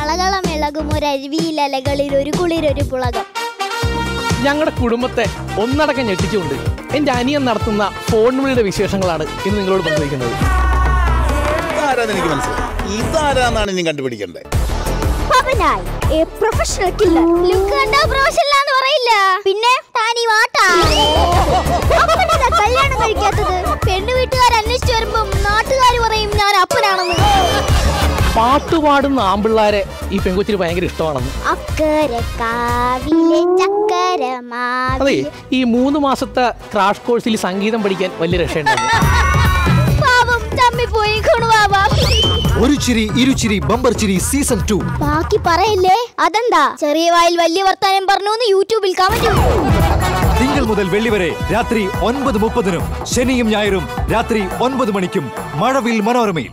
കളകളമിളകും ഒരരുവിയിലലകളിൽ ഒരു കുളിരൊരു പുളകം. ഞങ്ങളുടെ കുടുംബത്തെ ഒന്നടക്കം ഞെട്ടിച്ചുകൊണ്ട് എൻ്റെ അനിയൻ നടത്തുന്ന ഫോൺ വിളിയുടെ വിശേഷങ്ങളാണ് ഇന്ന് നിങ്ങളോട് പങ്കുവയ്ക്കുന്നത്. എനിക്ക് മനസ്സിലായി, ഇതാരാന്നാണ് ഇനി കണ്ടുപിടിക്കേണ്ടത്. Professional killer. ലുക്ക് കണ്ടാ പ്രൊഫഷണൽ ആണെന്ന് പറയില്ല. പിന്നെ താനീ വാട്ടാ കല്യാണം കഴിക്കാത്തത്. പെണ്ണു വീട്ടുകാർ അന്വേഷിച്ചു വരുമ്പോ നാട്ടുകാർ പറയും ഞാൻ അപ്പനാണെന്ന്. പാട്ടുപാടുന്ന ആമ്പിള്ളാരെ ഈ പെൺകൊച്ചിന് ഭയങ്കര ഇഷ്ടമാണെന്ന്. അതെ, ഈ 3 മാസത്തെ ക്രാഷ് കോഴ്സിൽ സംഗീതം പഠിക്കാൻ വലിയ രക്ഷയുണ്ടായിരുന്നു. ഒരു ചിരി ഇരുചിരി ബമ്പർ ചിരി സീസൺ 2. ബാക്കി പറയല്ലേ. അതെന്താ ചെറിയ വായിൽ വലിയ വർത്താനം പറഞ്ഞു യൂട്യൂബിൽ കമന്റ്. തിങ്കൾ മുതൽ വെള്ളി വരെ രാത്രി 9:30-നും ശനിയും ഞായറും രാത്രി 9 മണിക്കും മഴവിൽ മനോരമയിൽ.